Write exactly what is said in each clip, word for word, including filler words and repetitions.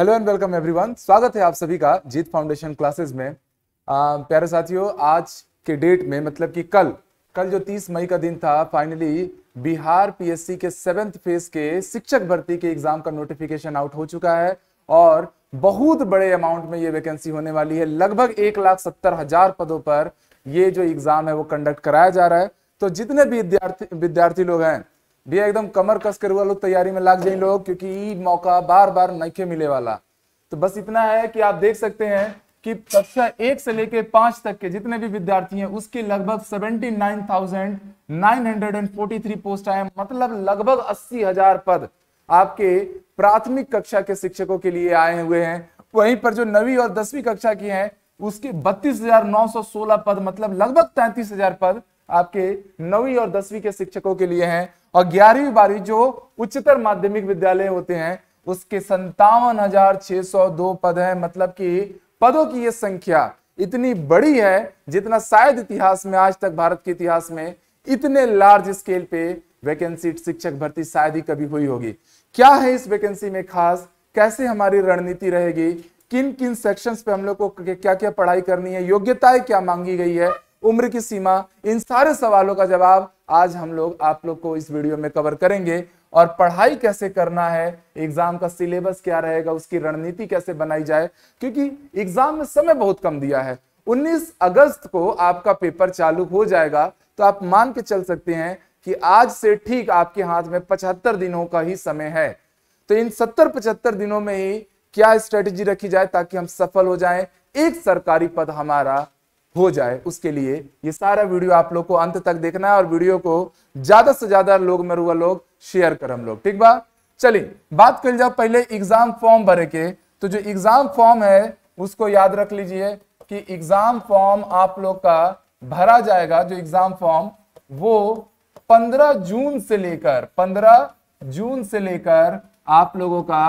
Hello and welcome everyone. स्वागत है आप सभी का जीत फाउंडेशन क्लासेस में। आ, प्यारे साथियों, आज के डेट में मतलब कि कल कल जो तीस मई का दिन था, फाइनली बिहार पीएससी के सेवेंथ फेज के शिक्षक भर्ती के एग्जाम का नोटिफिकेशन आउट हो चुका है और बहुत बड़े अमाउंट में ये वैकेंसी होने वाली है। लगभग एक लाख सत्तर हजार पदों पर ये जो एग्जाम है वो कंडक्ट कराया जा रहा है। तो जितने भी विद्यार्थी विद्यार्थी लोग हैं भैया, एकदम कमर कस कर हुआ लोग तैयारी में लग जाए लोग, क्योंकि ये मौका बार बार नहीं मिले वाला। तो बस इतना है कि आप देख सकते हैं कि कक्षा एक से लेकर पांच तक के जितने भी विद्यार्थी हैं उसके लगभग seventy nine thousand nine hundred and forty three post आए, मतलब लगभग अस्सी हजार पद आपके प्राथमिक कक्षा के शिक्षकों के लिए आए हुए हैं। वहीं पर जो नवीं और दसवीं कक्षा की हैं उसके बत्तीस हजार नौ सौ सोलह पद, मतलब लगभग तैंतीस हजार पद आपके नवीं और दसवीं के शिक्षकों के लिए हैं। और ग्यारहवीं बारहवीं जो उच्चतर माध्यमिक विद्यालय होते हैं उसके संतावन हजार छह सौ दो पद हैं, मतलब कि पदों की यह संख्या इतनी बड़ी है जितना शायद इतिहास में, आज तक भारत के इतिहास में इतने लार्ज स्केल पे वैकेंसी शिक्षक भर्ती शायद ही कभी हुई होगी। क्या है इस वैकेंसी में खास, कैसे हमारी रणनीति रहेगी, किन किन सेक्शंस पे हम लोग को क्या क्या पढ़ाई करनी है, योग्यताएं क्या मांगी गई है, उम्र की सीमा, इन सारे सवालों का जवाब आज हम लोग आप लोग को इस वीडियो में कवर करेंगे। और पढ़ाई कैसे करना है, एग्जाम का सिलेबस क्या रहेगा, उसकी रणनीति कैसे बनाई जाए, क्योंकि एग्जाम में समय बहुत कम दिया है। उन्नीस अगस्त को आपका पेपर चालू हो जाएगा, तो आप मान के चल सकते हैं कि आज से ठीक आपके हाथ में पचहत्तर दिनों का ही समय है। तो इन सत्तर पचहत्तर दिनों में ही क्या स्ट्रेटेजी रखी जाए ताकि हम सफल हो जाएं, एक सरकारी पद हमारा हो जाए, उसके लिए ये सारा वीडियो आप लोग को अंत तक देखना है और वीडियो को ज्यादा से ज्यादा लोग में रुआ लोग शेयर कर हम लोग, ठीक बा। चलिए बात कर जाओ पहले एग्जाम फॉर्म भरे के। तो जो एग्जाम फॉर्म है उसको याद रख लीजिए कि एग्जाम फॉर्म आप लोग का भरा जाएगा, जो एग्जाम फॉर्म वो पंद्रह जून से लेकर पंद्रह जून से लेकर आप लोगों का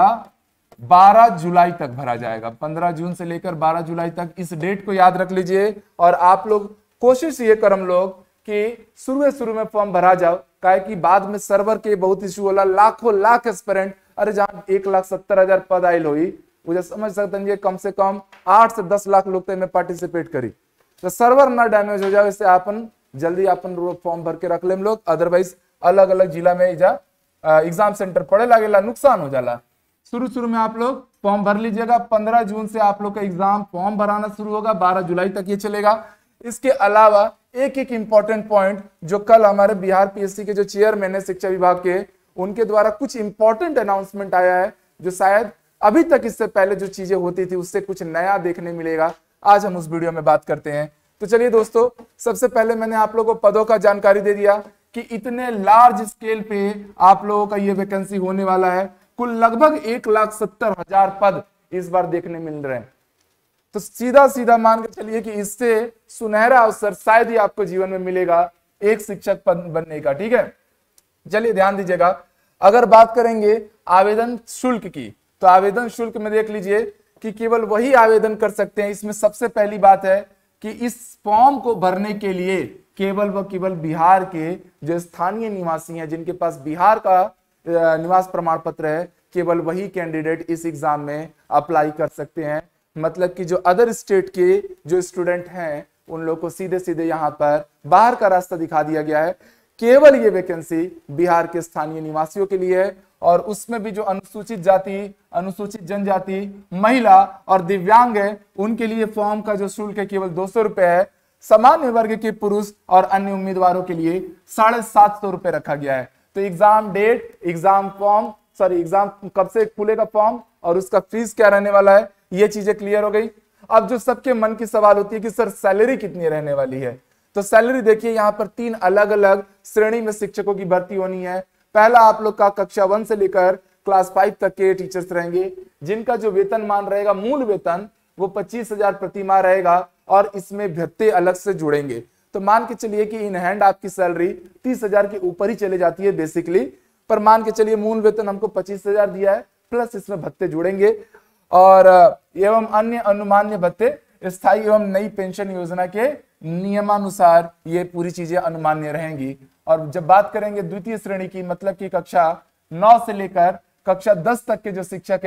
बारह जुलाई तक भरा जाएगा। पंद्रह जून से लेकर बारह जुलाई तक, इस डेट को याद रख लीजिए। और आप लोग कोशिश ये कर हम लोग कि शुरू शुरू में फॉर्म भरा जाओ, काहे कि बाद में सर्वर के बहुत इश्यू होला, लाखों लाख एस्पिरेंट, अरे जहां एक लाख सत्तर हजार पद आयल हुई मुझे समझ सकते हैं कम से कम आठ से दस लाख लोग में पार्टिसिपेट करी, तो सर्वर ना डैमेज हो जाए, इससे अपन जल्दी अपन फॉर्म भर के रख ले हम लोग। अदरवाइज अलग अलग जिला में एग्जाम सेंटर पड़े लगेला, नुकसान हो जाला। शुरू शुरू में आप लोग फॉर्म भर लीजिएगा। पंद्रह जून से आप लोग का एग्जाम फॉर्म भराना शुरू होगा, बारह जुलाई तक ये चलेगा। इसके अलावा एक एक इंपॉर्टेंट पॉइंट जो कल हमारे बिहार पीएससी के जो चेयरमैन है शिक्षा विभाग के, उनके द्वारा कुछ इंपॉर्टेंट अनाउंसमेंट आया है जो शायद अभी तक इससे पहले जो चीजें होती थी उससे कुछ नया देखने मिलेगा। आज हम उस वीडियो में बात करते हैं। तो चलिए दोस्तों, सबसे पहले मैंने आप लोगों को पदों का जानकारी दे दिया कि इतने लार्ज स्केल पे आप लोगों का ये वैकेंसी होने वाला है। कुल लगभग एक लाख सत्तर हजार पद इस बार देखने मिल रहे हैं। तो सीधा सीधा मान के चलिए कि इससे सुनहरा अवसर शायद ही आपको जीवन में मिलेगा एक शिक्षक पद बनने का, ठीक है। चलिए ध्यान दीजिएगा, अगर बात करेंगे आवेदन शुल्क की, तो आवेदन शुल्क में देख लीजिए कि केवल वही आवेदन कर सकते हैं। इसमें सबसे पहली बात है कि इस फॉर्म को भरने के लिए केवल व केवल बिहार के जो स्थानीय निवासी हैं, जिनके पास बिहार का निवास प्रमाण पत्र है, केवल वही कैंडिडेट इस एग्जाम में अप्लाई कर सकते हैं। मतलब कि जो अदर स्टेट के जो स्टूडेंट हैं उन लोगों को सीधे सीधे यहाँ पर बाहर का रास्ता दिखा दिया गया है। केवल ये वैकेंसी बिहार के स्थानीय निवासियों के लिए है, और उसमें भी जो अनुसूचित जाति, अनुसूचित जनजाति, महिला और दिव्यांग है उनके लिए फॉर्म का जो शुल्क है केवल दो सौ रुपए है। सामान्य वर्ग के पुरुष और अन्य उम्मीदवारों के लिए साढ़े सात सौ रुपए रखा गया है। तो exam date, exam form, sorry exam कब से खुलेगा फॉर्म और उसका फीस क्या रहने वाला है, ये चीजें क्लियर हो गई। अब जो सबके मन की सवाल होती है कि सर सैलरी कितनी रहने वाली है, तो सैलरी देखिए यहाँ पर तीन अलग अलग श्रेणी में शिक्षकों की भर्ती होनी है। पहला आप लोग का कक्षा वन से लेकर क्लास फाइव तक के टीचर्स रहेंगे, जिनका जो वेतन मान रहेगा, मूल वेतन वो पच्चीस हजार प्रति माह रहेगा और इसमें भत्ते अलग से जुड़ेंगे। तो मान के चलिए कि इन हैंड आपकी सैलरी तीस हजार के ऊपर ही चले जाती है बेसिकली, पर मान के चलिए मूल वेतन हमको पच्चीस हजार दिया है, प्लस इसमें भत्ते जुड़ेंगे और एवं अन्य अनुमान्य भत्ते स्थायी एवं नई पेंशन योजना के नियमानुसार ये पूरी चीजें अनुमान्य रहेंगी। और जब बात करेंगे द्वितीय श्रेणी की, मतलब कि कक्षा नौ से लेकर कक्षा दस तक के जो शिक्षक हैं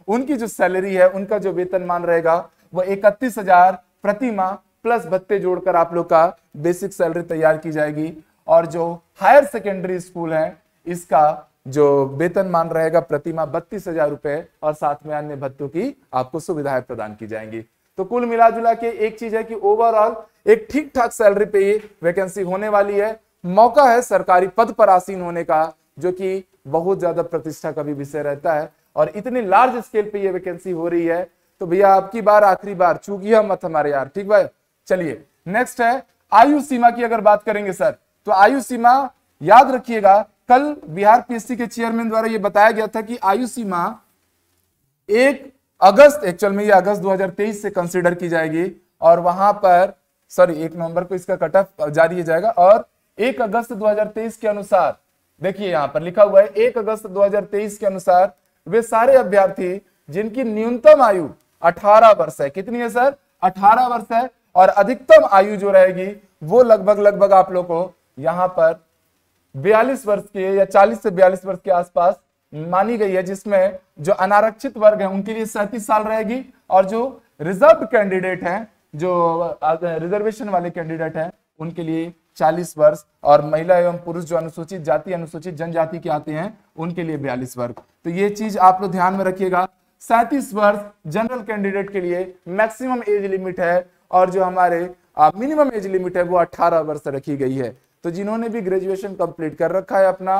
उनकी जो सैलरी है, उनका जो वेतनमान रहेगा वो इकतीस हजार प्रति माह प्लस भत्ते जोड़कर आप लोग का बेसिक सैलरी तैयार की जाएगी। और जो हायर सेकेंडरी स्कूल है इसका जो वेतनमान रहेगा प्रति माह बत्तीस हजार रुपए और साथ में अन्य भत्तों की आपको सुविधाएं प्रदान की जाएंगी। तो कुल मिलाजुला के एक चीज है कि ओवरऑल एक ठीक ठाक सैलरी पे ये वैकेंसी होने वाली है। मौका है सरकारी पद पर आसीन होने का, जो कि बहुत ज्यादा प्रतिष्ठा का भी विषय रहता है और इतनी लार्ज स्केल पे ये वैकेंसी हो रही है। तो भैया आपकी बार आखिरी बार, चूकिए मत हमारे यार, ठीक भाई। चलिए नेक्स्ट है आयु सीमा की अगर बात करेंगे सर, तो आयु सीमा याद रखिएगा, कल बिहार पीएससी के चेयरमैन द्वारा ये बताया गया था कि आयु सीमा एक अगस्त, एक्चुअल में ये अगस्त दो हज़ार तेईस से कंसीडर की जाएगी और वहां पर सॉरी एक नवंबर को इसका कट ऑफ जारी हो जाएगा और एक अगस्त दो हज़ार तेईस के अनुसार, देखिए यहां पर लिखा हुआ है एक अगस्त दो हज़ार तेईस के अनुसार वे सारे अभ्यर्थी जिनकी न्यूनतम आयु अठारह वर्ष है, कितनी है सर, अठारह वर्ष है, और अधिकतम आयु जो रहेगी वो लगभग लगभग आप लोग को यहां पर बयालीस वर्ष के या चालीस से बयालीस वर्ष के आसपास मानी गई है, जिसमें जो अनारक्षित वर्ग है उनके लिए सैंतीस साल रहेगी और जो रिजर्व कैंडिडेट हैं, जो रिजर्वेशन वाले कैंडिडेट हैं, उनके लिए चालीस वर्ष और महिला एवं पुरुष जो अनुसूचित जाति अनुसूचित जनजाति के आते हैं उनके लिए बयालीस वर्ष। तो ये चीज आप लोग ध्यान में रखिएगा। सैंतीस वर्ष जनरल कैंडिडेट के लिए मैक्सिमम एज लिमिट है और जो हमारे मिनिमम एज लिमिट है वो अठारह वर्ष रखी गई है। तो जिन्होंने भी ग्रेजुएशन कंप्लीट कर रखा है अपना,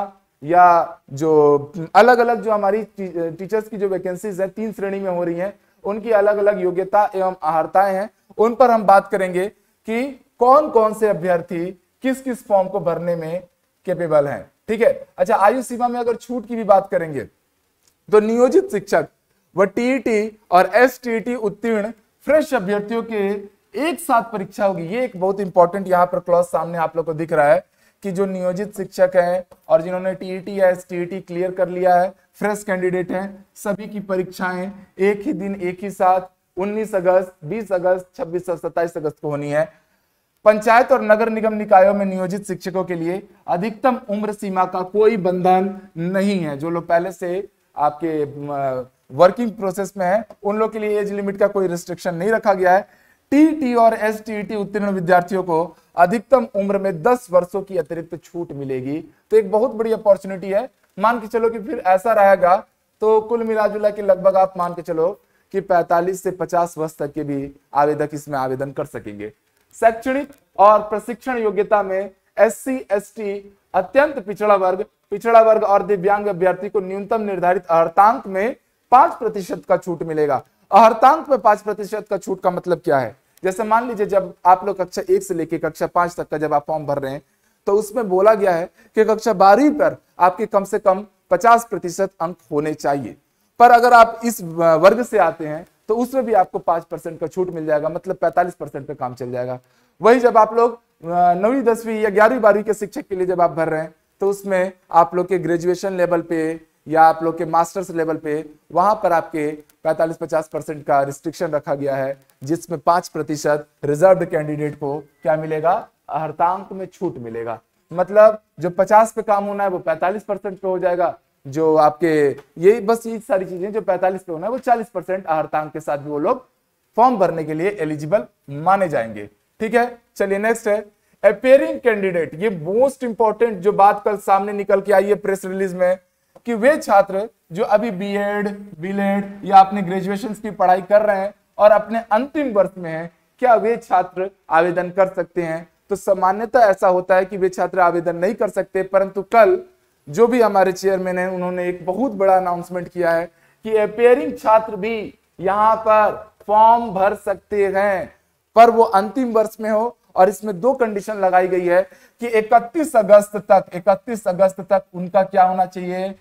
या जो अलग अलग जो हमारी टीचर्स की जो वैकेंसीज है तीन श्रेणी में हो रही हैं, उनकी अलग अलग योग्यता एवं अर्हताएं हैं, उन पर हम बात करेंगे कि कौन कौन से अभ्यर्थी किस किस फॉर्म को भरने में कैपेबल हैं। ठीक है, अच्छा आयु सीमा में अगर छूट की भी बात करेंगे तो नियोजित शिक्षक व टीईटी और एसटीईटी उत्तीर्ण फ्रेश अभ्यर्थियों के एक साथ परीक्षा होगी। ये एक बहुत इंपॉर्टेंट यहाँ पर क्लॉज सामने आप लोग को दिख रहा है कि जो नियोजित शिक्षक हैं और जिन्होंने टीईटी या एसटीईटी क्लियर कर लिया है, फ्रेश कैंडिडेट हैं, सभी की परीक्षाएं एक ही दिन एक ही साथ उन्नीस अगस्त, बीस अगस्त, छब्बीस और सत्ताईस अगस्त को होनी है। पंचायत और नगर निगम निकायों में नियोजित शिक्षकों के लिए अधिकतम उम्र सीमा का कोई बंधन नहीं है। जो लोग पहले से आपके वर्किंग प्रोसेस में है उन लोग के लिए एज लिमिट का कोई रिस्ट्रिक्शन नहीं रखा गया है। टीईटी और एसटीईटी उत्तीर्ण विद्यार्थियों को अधिकतम उम्र में दस वर्षों की अतिरिक्त छूट मिलेगी। तो एक बहुत बड़ी अपॉर्चुनिटी है। मान के चलो कि फिर ऐसा रहेगा तो कुल मिलाजुला के लगभग आप मान के चलो कि पैंतालीस से पचास वर्ष तक के भी आवेदक इसमें आवेदन कर सकेंगे। शैक्षणिक और प्रशिक्षण योग्यता में एससी, एसटी, अत्यंत पिछड़ा वर्ग, पिछड़ा वर्ग और दिव्यांग अभ्यर्थी को न्यूनतम निर्धारित अर्हतांक में पांच प्रतिशत का छूट मिलेगा। अर्हतांक में पांच प्रतिशत का छूट का मतलब क्या है? जैसे मान लीजिए जब आप लोग कक्षा एक से लेकर कक्षा पांच तक का जब आप फॉर्म भर रहे हैं तो उसमें बोला गया है कि कक्षा बारहवीं पर आपके कम से कम पचास प्रतिशत अंक होने चाहिए, पर अगर आप इस वर्ग से आते हैं तो उसमें भी आपको पांच परसेंट का छूट मिल जाएगा, मतलब पैंतालीस परसेंट पे काम चल जाएगा। वही जब आप लोग नौवीं दसवीं या ग्यारहवीं बारहवीं के शिक्षक के लिए जब आप भर रहे हैं तो उसमें आप लोग के ग्रेजुएशन लेवल पे या आप लोग के मास्टर्स लेवल पे वहां पर आपके पैंतालीस पचास परसेंट का रिस्ट्रिक्शन रखा गया है, जिसमें पांच प्रतिशत रिजर्व कैंडिडेट को क्या मिलेगा? अर्हतांक में छूट मिलेगा। मतलब जो पचास पे काम होना है वो पैंतालीस परसेंट पे हो जाएगा, जो आपके यही बस ये सारी चीजें जो पैंतालीस पे होना है वो चालीस परसेंट अर्हतांक के साथ भी वो लोग फॉर्म भरने के लिए एलिजिबल माने जाएंगे। ठीक है, चलिए नेक्स्ट है अपेयरिंग कैंडिडेट। ये मोस्ट इंपॉर्टेंट जो बात कल सामने निकल के आई है प्रेस रिलीज में कि वे छात्र जो अभी बीएड, बीलेड या अपने ग्रेजुएशन की पढ़ाई कर रहे हैं और अपने अंतिम वर्ष में हैं, क्या वे छात्र आवेदन कर सकते हैं? तो सामान्यतः ऐसा होता है कि वे छात्र आवेदन नहीं कर सकते, परंतु कल जो भी हमारे चेयरमैन हैं उन्होंने एक बहुत बड़ा अनाउंसमेंट किया है कि अपेयरिंग छात्र भी यहां पर फॉर्म भर सकते हैं, पर वो अंतिम वर्ष में हो। और इसमें दो कंडीशन लगाई गई है कि इकतीस अगस्त तक इकतीस अगस्त तक उनका क्या होना चाहिए?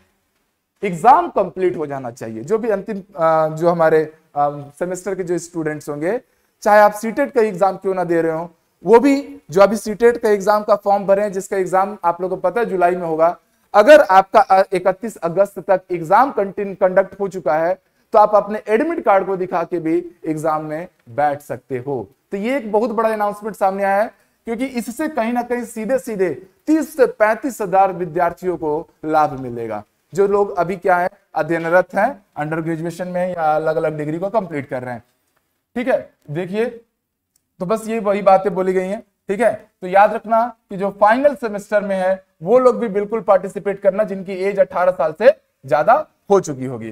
एग्जाम कंप्लीट हो जाना चाहिए। जो भी अंतिम जो हमारे सेमेस्टर के जो स्टूडेंट्स होंगे, चाहे आप सीटेट का एग्जाम क्यों ना दे रहे हो, वो भी जो अभी सीटेट का एग्जाम का फॉर्म भरे हैं, जिसका एग्जाम आप लोगों को पता है जुलाई में होगा, अगर आपका इकतीस अगस्त तक एग्जाम कंडक्ट हो चुका है तो आप अपने एडमिट कार्ड को दिखा के भी एग्जाम में बैठ सकते हो। तो ये एक बहुत बड़ा अनाउंसमेंट सामने आया है, क्योंकि इससे कहीं ना कहीं सीधे सीधे तीस से पैंतीस हजार विद्यार्थियों को लाभ मिलेगा। जो लोग अभी क्या है अध्ययनरत हैं, अंडर ग्रेजुएशन में या अलग अलग डिग्री को कंप्लीट कर रहे हैं। ठीक है, देखिए तो बस ये वही बातें बोली गई हैं। ठीक है, तो याद रखना कि जो फाइनल सेमेस्टर में है वो लोग भी बिल्कुल पार्टिसिपेट करना जिनकी एज अठारह साल से ज्यादा हो चुकी होगी।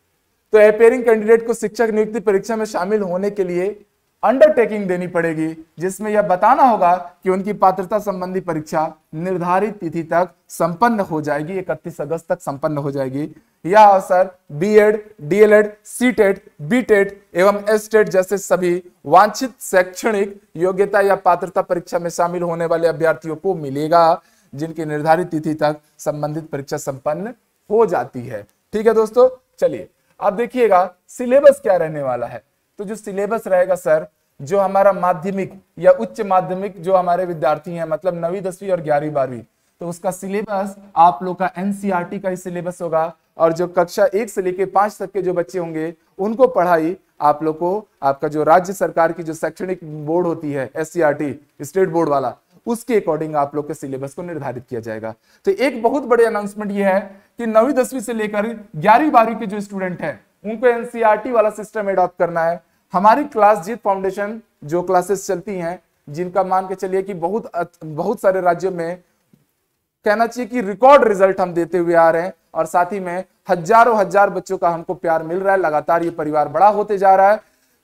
तो एपेयरिंग कैंडिडेट को शिक्षक नियुक्ति परीक्षा में शामिल होने के लिए अंडरटेकिंग देनी पड़ेगी, जिसमें यह बताना होगा कि उनकी पात्रता संबंधी परीक्षा निर्धारित तिथि तक संपन्न हो जाएगी, इकतीस अगस्त तक संपन्न हो जाएगी। यह अवसर बीएड, डीएलएड, सीटेट, बीटेट एवं एसटेट जैसे सभी वांछित शैक्षणिक योग्यता या पात्रता परीक्षा में शामिल होने वाले अभ्यर्थियों को मिलेगा, जिनकी निर्धारित तिथि तक संबंधित परीक्षा संपन्न हो जाती है। ठीक है दोस्तों, चलिए अब देखिएगा सिलेबस क्या रहने वाला है। तो जो सिलेबस रहेगा सर, जो हमारा माध्यमिक या उच्च माध्यमिक जो हमारे विद्यार्थी हैं, मतलब नवीं दसवीं और ग्यारहवीं बारहवीं, तो उसका सिलेबस आप लोग का एनसीईआरटी का ही सिलेबस होगा। और जो कक्षा एक से लेकर पांच तक के जो बच्चे होंगे उनको पढ़ाई आप लोग को आपका जो राज्य सरकार की जो शैक्षणिक बोर्ड होती है एससीईआरटी स्टेट बोर्ड वाला, उसके अकॉर्डिंग आप लोग के सिलेबस को निर्धारित किया जाएगा। तो एक बहुत बड़े अनाउंसमेंट ये है कि नवीं दसवीं से लेकर ग्यारहवीं बारहवीं के जो स्टूडेंट हैं उनको एनसीईआरटी वाला सिस्टम एडॉप्ट करना है। हमारी क्लास जीत फाउंडेशन जो क्लासेस चलती हैं, जिनका मान के चलिए कि बहुत बहुत सारे राज्यों में कहना चाहिए कि रिकॉर्ड रिजल्ट हम देते हुए आ रहे हैं, और साथ ही में हजारों हजार बच्चों का हमको प्यार मिल रहा है, लगातार ये परिवार बड़ा होते जा रहा है।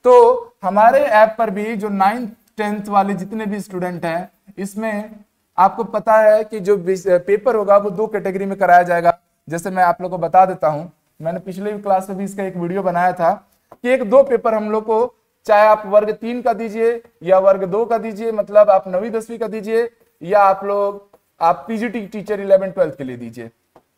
तो हमारे ऐप पर भी जो नाइन्थ टेंथ वाले जितने भी स्टूडेंट हैं, इसमें आपको पता है कि जो पेपर होगा वो दो कैटेगरी में कराया जाएगा। जैसे मैं आप लोग को बता देता हूं, मैंने पिछले क्लास में भी इसका एक वीडियो बनाया था कि एक दो पेपर हम लोग को, चाहे आप वर्ग तीन का दीजिए या वर्ग दो का दीजिए, मतलब आप नवीं दसवीं का दीजिए, या आप लोग आप पीजीटी टीचर इलेवन ट्वेल्थ के लिए दीजिए,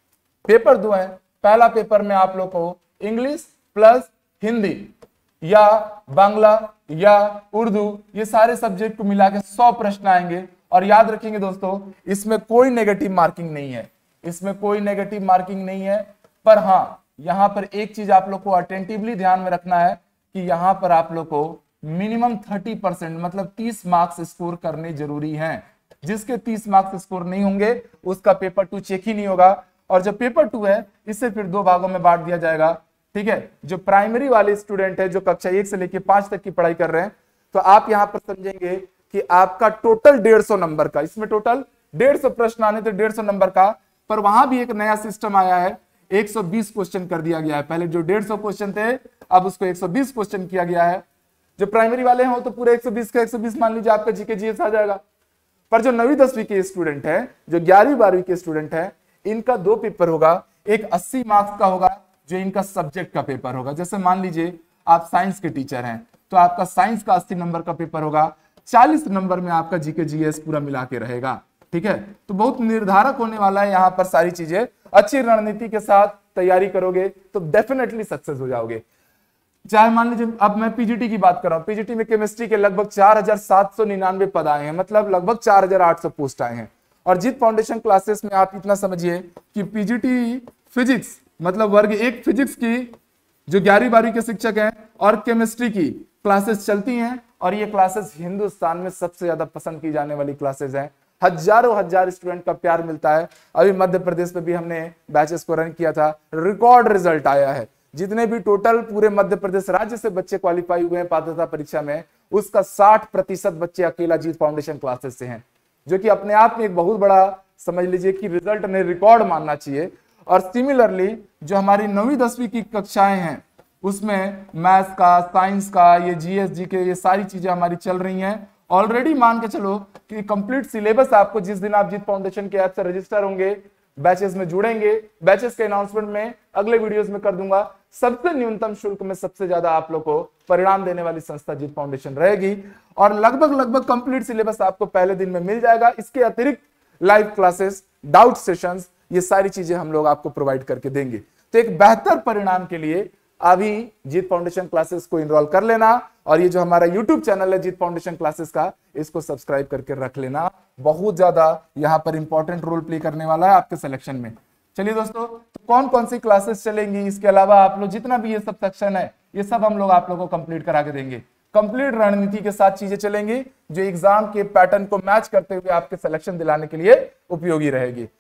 पेपर दो है। पहला पेपर में आप लोग को इंग्लिश प्लस हिंदी या बांग्ला या उर्दू, ये सारे सब्जेक्ट को मिला के सौ प्रश्न आएंगे। और याद रखेंगे दोस्तों, इसमें कोई नेगेटिव मार्किंग नहीं है, इसमें कोई नेगेटिव मार्किंग नहीं है। पर हाँ, यहां पर एक चीज आप लोग को अटेंटिवली ध्यान में रखना है कि यहां पर आप लोग को मिनिमम तीस परसेंट मतलब तीस मार्क्स स्कोर करने जरूरी हैं। जिसके तीस मार्क्स स्कोर नहीं होंगे उसका पेपर टू चेक ही नहीं होगा। और जो पेपर टू है इसे फिर दो भागों में बांट दिया जाएगा। ठीक है, जो प्राइमरी वाले स्टूडेंट है जो कक्षा एक से लेकर पांच तक की पढ़ाई कर रहे हैं, तो आप यहां पर समझेंगे कि आपका टोटल डेढ़ सौ नंबर का, इसमें टोटल डेढ़ सौ प्रश्न आने थे, डेढ़ सौ नंबर का। पर वहां भी एक नया सिस्टम आया है, एक सौ बीस क्वेश्चन कर दिया गया है। पहले जो डेढ़ सौ क्वेश्चन थे अब उसको एक सौ बीस क्वेश्चन किया गया है। जो प्राइमरी वाले हैं वो तो पूरे एक सौ बीस का एक सौ बीस मान लीजिए आपका जीके जीएस आ जाएगा। पर जो नवीं दसवीं के स्टूडेंट है, जो ग्यारहवीं बारहवीं के स्टूडेंट है, इनका दो पेपर होगा। एक अस्सी मार्क्स का होगा जो इनका सब्जेक्ट का पेपर होगा। जैसे मान लीजिए आप साइंस के टीचर हैं तो आपका साइंस का अस्सी नंबर का पेपर होगा, चालीस नंबर में आपका जीके जीएस पूरा मिला के रहेगा। ठीक है, तो बहुत निर्धारक होने वाला है यहाँ पर सारी चीजें। अच्छी रणनीति के साथ तैयारी करोगे तो डेफिनेटली सक्सेस हो जाओगे। चाहे मान लीजिए अब मैं पीजीटी की बात कर रहा हूं, पीजीटी में केमिस्ट्री के लगभग चार हजार सात सौ निन्यानवे पद आए हैं, मतलब लगभग चार हजार आठ सौ पोस्ट आए हैं। और जीत फाउंडेशन क्लासेस में आप इतना समझिए कि पीजीटी फिजिक्स मतलब वर्ग एक फिजिक्स की जो ग्यारहवीं बारहवीं के शिक्षक हैं और केमिस्ट्री की क्लासेस चलती हैं, और ये क्लासेस हिंदुस्तान में सबसे ज्यादा पसंद की जाने वाली क्लासेस हैं। हजारों हजार स्टूडेंट का प्यार मिलता है। अभी मध्य प्रदेश में भी हमने बैचेस को रन किया था, रिकॉर्ड रिजल्ट आया है। जितने भी टोटल पूरे मध्य प्रदेश राज्य से बच्चे क्वालिफाई हुए हैं पात्रता परीक्षा में, उसका साठ प्रतिशत बच्चे अकेला जीत फाउंडेशन क्लासेस से हैं, जो कि अपने आप में एक बहुत बड़ा समझ लीजिए कि रिजल्ट ने रिकॉर्ड मानना चाहिए। और सिमिलरली जो हमारी नवीं दसवीं की कक्षाएं हैं उसमें मैथ्स का, साइंस का, ये जीएस जी के, ये सारी चीजें हमारी चल रही हैं। ऑलरेडी मान के चलो कि कंप्लीट सिलेबस आपको जिस दिन आप जीत फाउंडेशन के ऐप से रजिस्टर होंगे, बैचेस में जुड़ेंगे, बैचेस के अनाउंसमेंट में अगले वीडियोस में कर दूंगा। सबसे न्यूनतम शुल्क में सबसे ज्यादा आप लोग को परिणाम देने वाली संस्था जीत फाउंडेशन रहेगी, और लगभग लगभग कंप्लीट सिलेबस आपको पहले दिन में मिल जाएगा। इसके अतिरिक्त लाइव क्लासेस, डाउट सेशंस, ये सारी चीजें हम लोग आपको प्रोवाइड करके देंगे। तो एक बेहतर परिणाम के लिए अभी जीत फाउंडेशन क्लासेस को इनरोल कर लेना, और ये जो हमारा यूट्यूब चैनल है जीत फाउंडेशन क्लासेस का, इसको सब्सक्राइब करके रख लेना। बहुत ज्यादा यहाँ पर इंपॉर्टेंट रोल प्ले करने वाला है आपके सिलेक्शन में। चलिए दोस्तों, तो कौन कौन सी क्लासेस चलेंगी, इसके अलावा आप लोग जितना भी ये सब सेक्शन है ये सब हम लोग आप लोगों को कंप्लीट करा के देंगे। कंप्लीट रणनीति के साथ चीजें चलेंगी जो एग्जाम के पैटर्न को मैच करते हुए आपके सिलेक्शन दिलाने के लिए उपयोगी रहेगी।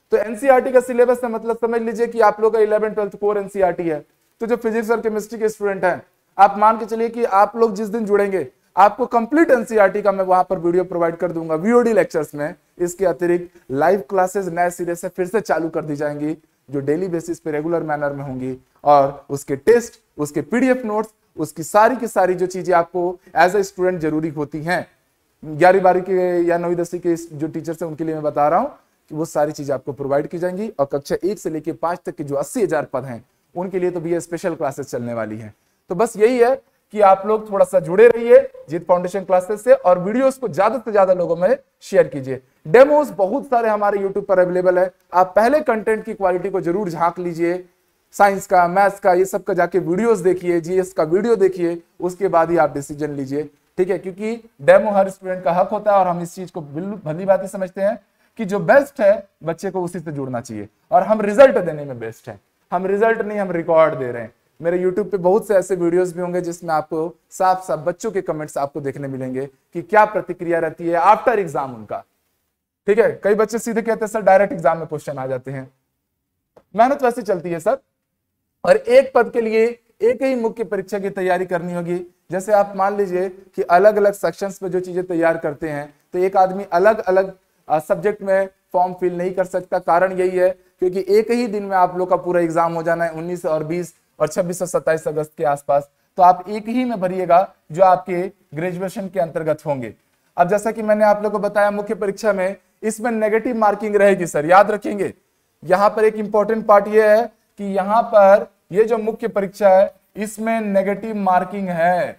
तो एनसीईआरटी का सिलेबस है, मतलब समझ लीजिए कि आप लोग का इलेवन ट्वेल्थ कोर एनसीईआरटी है। तो जो फिजिक्स और केमिस्ट्री के स्टूडेंट हैं, आप मान के चलिए कि आप लोग जिस दिन जुड़ेंगे आपको कंप्लीट एनसीईआरटी का मैं वहां पर वीडियो प्रोवाइड कर दूंगा वीओडी लेक्चर्स में। इसके अतिरिक्त लाइव क्लासेस नए सिरे से फिर से चालू कर दी जाएंगी, जो डेली बेसिस पे रेगुलर मैनर में होंगी, और उसके टेस्ट, उसके पीडीएफ नोट्स, उसकी सारी की सारी जो चीजें आपको एज ए स्टूडेंट जरूरी होती हैं, ग्यारह बारह के या नौवीं दसवीं के जो टीचर्स हैं उनके लिए मैं बता रहा हूं कि वो सारी चीजें आपको प्रोवाइड की जाएंगी। और कक्षा एक से लेकर पांच तक के जो अस्सी हजार पद हैं उनके लिए तो भी स्पेशल क्लासेस चलने वाली हैं। तो बस यही है कि आप लोग थोड़ा सा जुड़े रहिए जीत फाउंडेशन क्लासेस से, और वीडियोस को ज्यादा से ज्यादा लोगों में शेयर कीजिए। डेमोस बहुत सारे हमारे यूट्यूब पर अवेलेबल है, आप पहले कंटेंट की क्वालिटी को जरूर झांक लीजिए। साइंस का, मैथ्स का, ये सब का जाके वीडियोस देखिए, जीएस का वीडियो देखिए, उसके बाद ही आप डिसीजन लीजिए, ठीक है। क्योंकि डेमो हर स्टूडेंट का हक होता है, और हम इस चीज को भली बात समझते हैं कि जो बेस्ट है बच्चे को उसी से जुड़ना चाहिए, और हम रिजल्ट देने में बेस्ट है। हम रिजल्ट नहीं, हम रिकॉर्ड दे रहे हैं। मेरे YouTube पे बहुत से ऐसे वीडियोस भी होंगे जिसमें आपको साफ साफ बच्चों के कमेंट्स आपको देखने मिलेंगे कि क्या प्रतिक्रिया रहती है आफ्टर एग्जाम उनका, ठीक है। कई बच्चे सीधे कहते हैं सर डायरेक्ट एग्जाम में क्वेश्चन आ जाते हैं। मेहनत वैसे चलती है सर, और एक पद के लिए एक ही मुख्य परीक्षा की तैयारी करनी होगी। जैसे आप मान लीजिए कि अलग अलग सेक्शंस पे जो चीजें तैयार करते हैं, तो एक आदमी अलग अलग सब्जेक्ट में फॉर्म फिल नहीं कर सकता। कारण यही है क्योंकि एक ही दिन में आप लोग का पूरा एग्जाम हो जाना है, उन्नीस और बीस और छब्बीस और सत्ताईस अगस्त के आसपास। तो आप एक ही में भरिएगा जो आपके ग्रेजुएशन के अंतर्गत होंगे। अब जैसा कि मैंने आप लोगों को बताया मुख्य परीक्षा में इसमें नेगेटिव मार्किंग रहेगी सर, याद रखेंगे। यहां पर एक इंपॉर्टेंट पार्ट यह है कि यहां पर ये जो मुख्य परीक्षा है इसमें नेगेटिव मार्किंग है,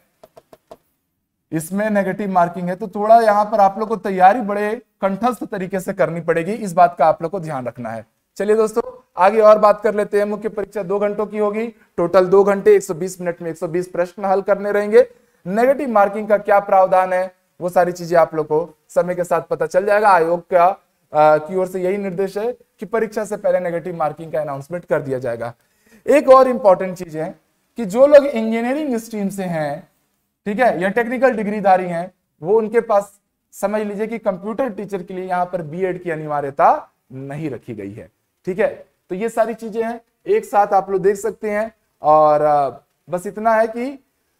इसमें नेगेटिव मार्किंग है। तो थोड़ा यहां पर आप लोग को तैयारी बड़े कंठस्थ तरीके से करनी पड़ेगी, इस बात का आप लोग को ध्यान रखना है। चलिए दोस्तों आगे और बात कर लेते हैं। मुख्य परीक्षा दो घंटों की होगी, टोटल दो घंटे एक सौ बीस मिनट में एक सौ बीस प्रश्न हल करने रहेंगे। नेगेटिव मार्किंग का क्या प्रावधान है वो सारी चीजें आप लोग को समय के साथ पता चल जाएगा। आयोग का आ, की ओर से यही निर्देश है कि परीक्षा से पहले नेगेटिव मार्किंग का अनाउंसमेंट कर दिया जाएगा। एक और इंपॉर्टेंट चीज है कि जो लोग इंजीनियरिंग स्ट्रीम से हैं, ठीक है, या टेक्निकल डिग्रीधारी हैं, वो उनके पास समझ लीजिए कि कंप्यूटर टीचर के लिए यहाँ पर बीएड की अनिवार्यता नहीं रखी गई है, ठीक है। तो ये सारी चीजें हैं, एक साथ आप लोग देख सकते हैं। और बस इतना है कि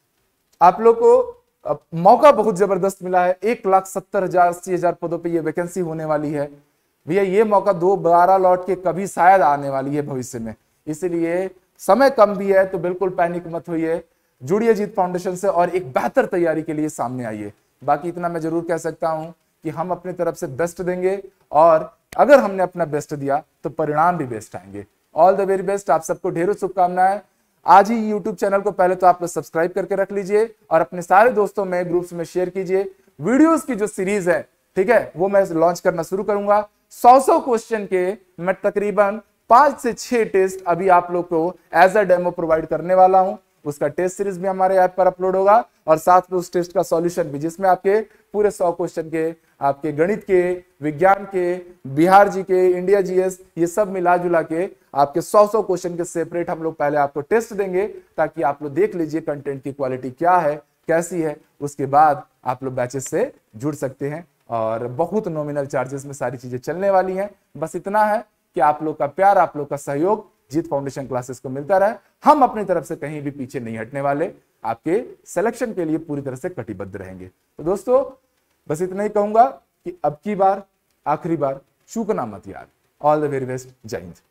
आप लोग को मौका बहुत जबरदस्त मिला है। एक लाख सत्तर हजार अस्सी हजार पदों पे ये वैकेंसी होने वाली है भैया। ये मौका दो बारह लौट के कभी शायद आने वाली है भविष्य में, इसलिए समय कम भी है तो बिल्कुल पैनिक मत होइए। जुड़िए जीत फाउंडेशन से और एक बेहतर तैयारी के लिए सामने आइए। बाकी इतना मैं जरूर कह सकता हूं कि हम अपनी तरफ से बेस्ट देंगे, और अगर हमने अपना बेस्ट दिया तो परिणाम भी बेस्ट आएंगे। ऑल द वेरी बेस्ट, आप सबको ढेरों शुभकामनाएं। आज ही यूट्यूब चैनल को पहले तो आप लोग सब्सक्राइब करके रख लीजिए और अपने सारे दोस्तों में ग्रुप्स में शेयर कीजिए। वीडियोस की जो सीरीज है, ठीक है, वो मैं लॉन्च करना शुरू करूंगा। सौ सौ क्वेश्चन के मैं तकरीबन पांच से छह टेस्ट अभी आप लोग को एज अ डेमो प्रोवाइड करने वाला हूं। उसका टेस्ट सीरीज भी हमारे ऐप पर अपलोड होगा, और साथ में उस टेस्ट का सॉल्यूशन भी, जिसमें आपके पूरे सौ क्वेश्चन के, आपके गणित के, विज्ञान के, बिहार जी के, इंडिया जीएस, ये सब मिला जुला के आपके सौ सौ क्वेश्चन के सेपरेट हम लोग पहले आपको टेस्ट देंगे, ताकि आप लोग देख लीजिए कंटेंट की क्वालिटी क्या है, कैसी है। उसके बाद आप लोग बैचेस से जुड़ सकते हैं, और बहुत नॉमिनल चार्जेस में सारी चीजें चलने वाली हैं। बस इतना है कि आप लोग का प्यार, आप लोग का सहयोग जीत फाउंडेशन क्लासेस को मिलता रहे। हम अपनी तरफ से कहीं भी पीछे नहीं हटने वाले, आपके सिलेक्शन के लिए पूरी तरह से कटिबद्ध रहेंगे। तो दोस्तों बस इतना ही कहूंगा कि अब की बार आखिरी बार चूकना मत यार। ऑल द वेरी बेस्ट, जय हिंद।